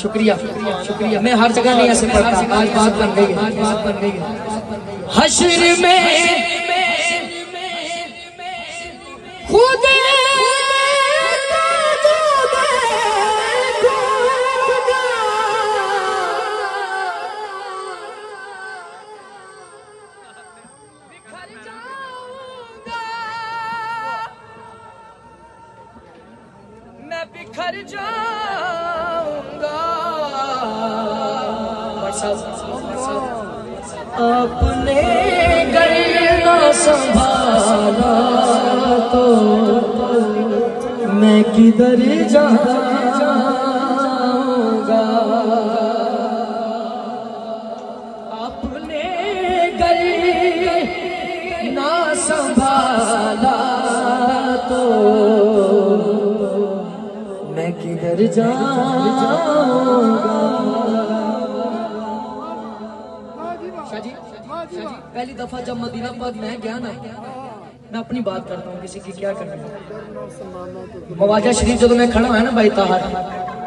शुक्रिया शुक्रिया। मैं हर जगह नहीं ऐसे पढ़ता, आज बात बन गई है, आज बात बन गई है। हश्र में खुद मैं बिखर जाऊंगा, अपने घर ना संभाला तो मैं किधर जाऊंगा, अपने घर ना संभाला तो मैं किधर जाऊंगा। पहली दफा जब मदीना पाक मैं गया ना, मैं अपनी बात करता हूँ, किसी की क्या करनी है। मवाजा शरीफ जो मैं खड़ा है ना भाई ताहर,